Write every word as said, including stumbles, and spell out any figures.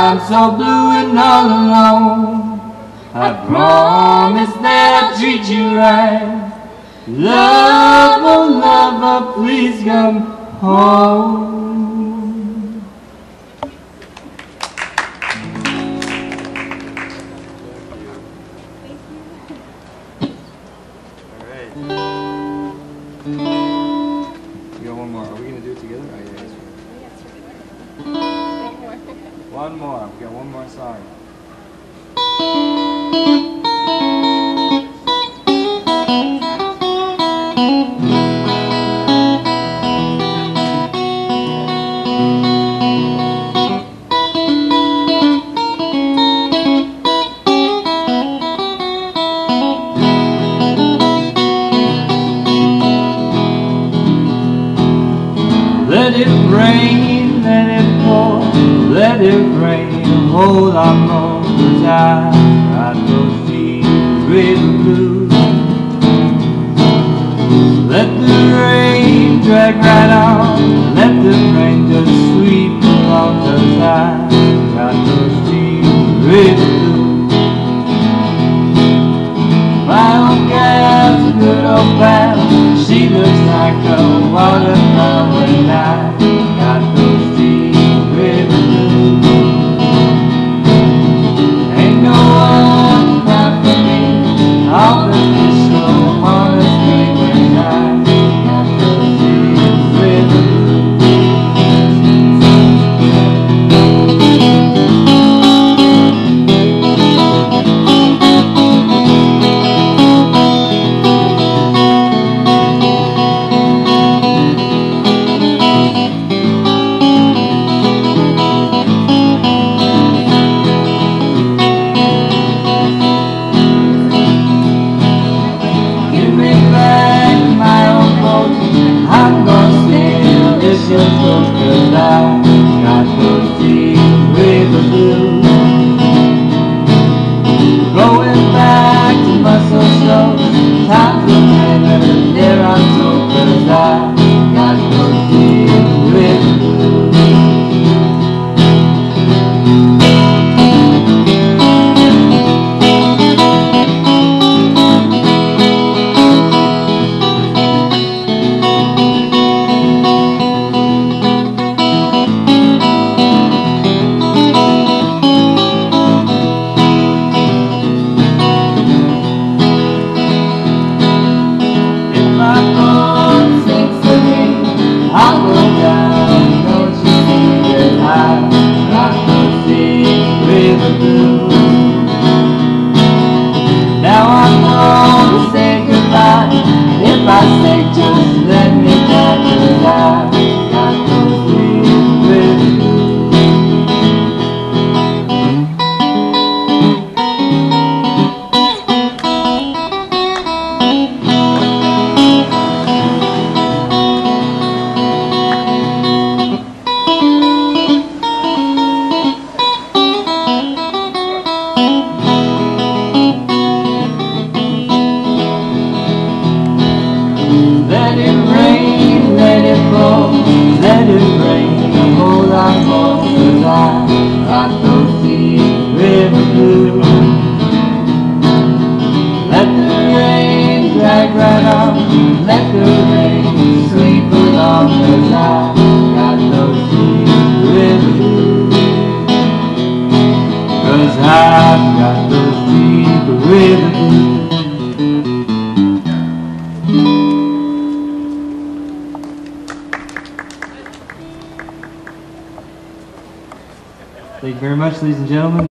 I'm so blue and all alone. I promise that I'll treat you right. Love, oh lover, please come home. You got one more. Are we going to do it together? Oh, yeah, one more. We got one more song. Let it rain, let it pour, let it rain a whole lot more, 'cause I got those deep river blues. Let the rain drag right on, let the rain just sweep along, 'cause I got those deep river blues. My old gal's a good old pal, she looks like a waterfall, and I got those deep river blues. Ain't no one out for me, all the fish so honest me, when I got those deep river Let it rain, let it fall, let it rain a whole lot more, 'cause I got those deep river blues. Let the rain drag right on, let the rain sweep along, 'cause I got those deep river blues. 'Cause I've got those deep river blues. Thank you very much, ladies and gentlemen.